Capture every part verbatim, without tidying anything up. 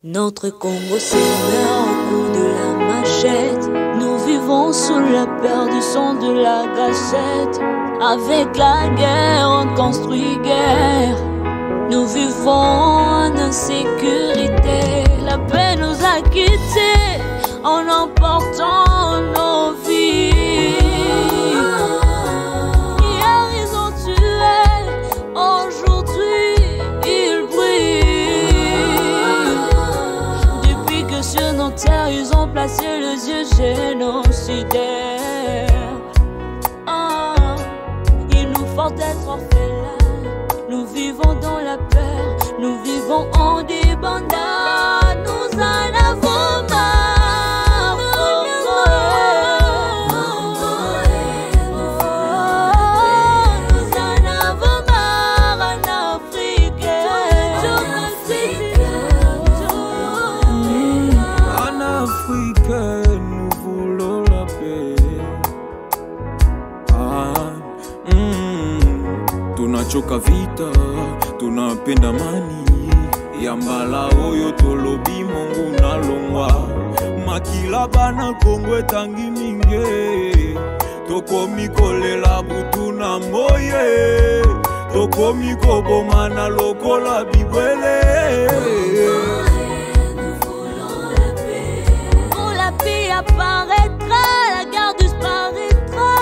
Notre Congo s'émeut au coup de la machette. Nous vivons sous la peur du son de la gâchette. Avec la guerre, on construit guerre. Nous vivons en insécurité. La paix nous a quittés en emportant nos vies. Hier ils ont tué, aujourd'hui ils brillent. Depuis que sur nos terres ils ont placé les yeux génocidaires. Oh, il nous faut être orphelins. Nous vivons dans la peur, nous vivons en débandade. Nous en avons marre. Oh, oh, oh, nous en avons marre en Afrique. En Afrique, nous voulons la paix. Ah, mm, tunachoka vita, tunapenda amani. Yambala oyo tolobi Mungu nalongwa. Makila bana Kongo etangi mingi. Tokomi kolela butu na moye. Tokomi kobomana lokola bibwele. Quand la paix apparaîtra, la guerre disparaîtra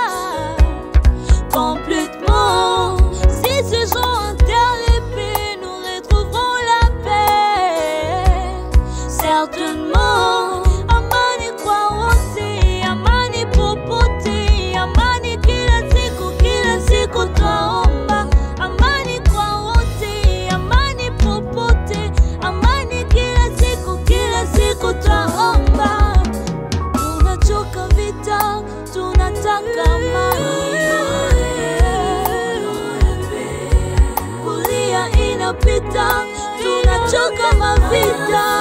complètement. Si ces gens enterrent l'épée, nous retrouverons la paix. Certainement. Amani kwa wote, amani popote, amani kila siku, kila siku twaomba. Amani kwa wote, amani popote, amani kila siku, kila siku twaomba. Tunachoka vita, tunataka amani. Kulia inapita, tunachoka mavita.